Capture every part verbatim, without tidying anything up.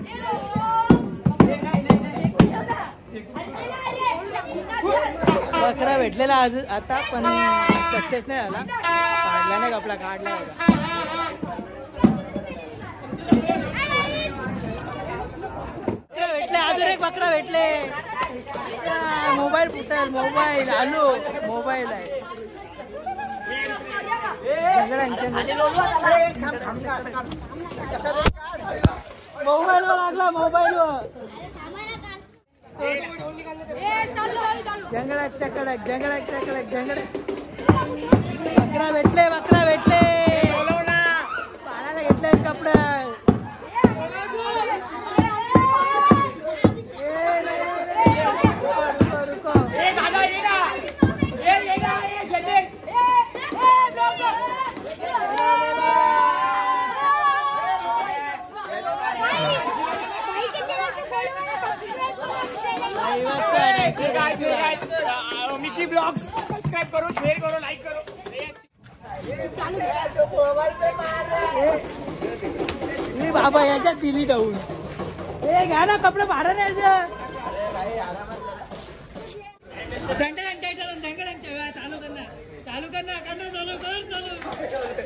बकरा भेटलेला अजून आता पण सक्सेस नाही झाला. काढला नाही कपडा काढला होता. भेटले अजून एक बकरा भेटले. मोबाईल फुटेल. मोबाईल आलू मोबाईल आहे. मोबाईल वर लागला. मोबाईल वर जंगलात चकडक जंगलात चकडक जंगलात बकरा भेटले. बकरा भेटले. पाण्याला घेतले कपडे. मिकी ब्लॉग्स सब्सक्राइब करो, शेयर करो, लाइक करो. बाबा याच्यात दिली डाऊन. हे घ्या ना कपडे भाडं न्यायचं. चालू कर ना. चालू कर ना. कर ना चालू कर. चालू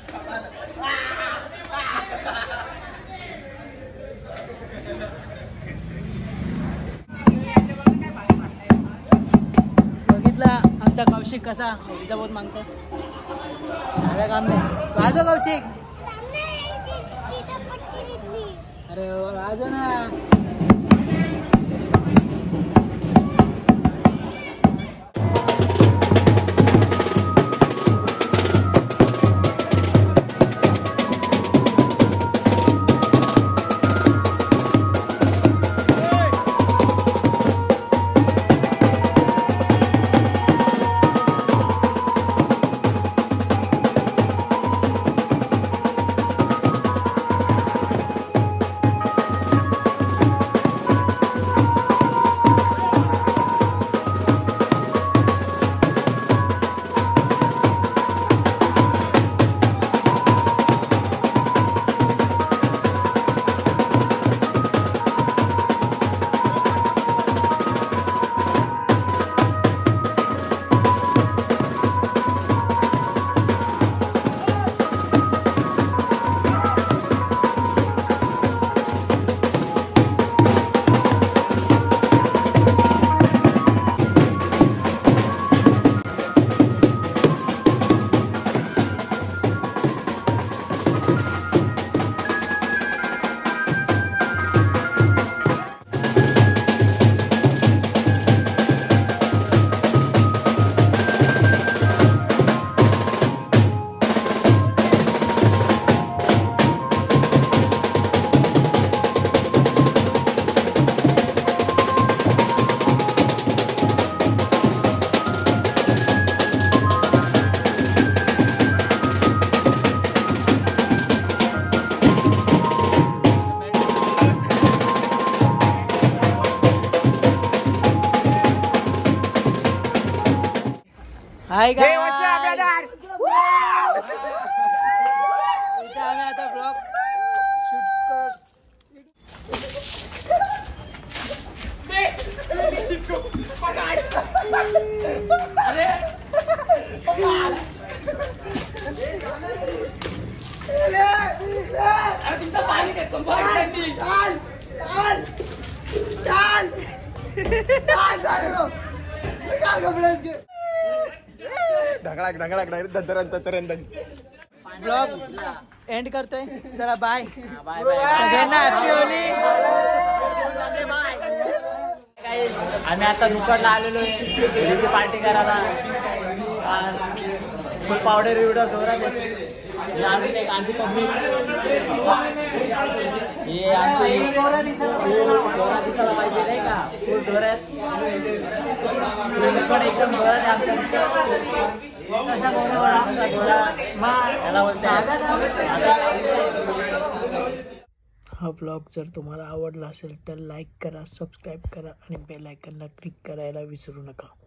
बघितला आमचा कौशिक कसा होलीचा बहुत मागतो. साधा काम नाही. वाजव कौशिक. अरे वाजव ना. Hi guys. इथे आम्ही आता ब्लॉग शूट ढगळाक ढगळाक दंतरंत ब्लॉग एंड करतोय. चला बाय. सगळ्यांना हॅपी होली. आम्ही आता नुकडला आलेलो आहे होलीची पार्टी करायला. फुल पावडर बिवडर जोरात आम्ही एक आंधी पब्लिक हे आमची जोरा दिसायला पाहिजे नाही का. फुल जोरात पण एकदम जोरात आमच्या हा ब्लॉग जर तुम्हाला आवडला असेल तर लाईक करा, सबस्क्राईब करा आणि बेल आयकॉनला क्लिक करायला विसरू नका.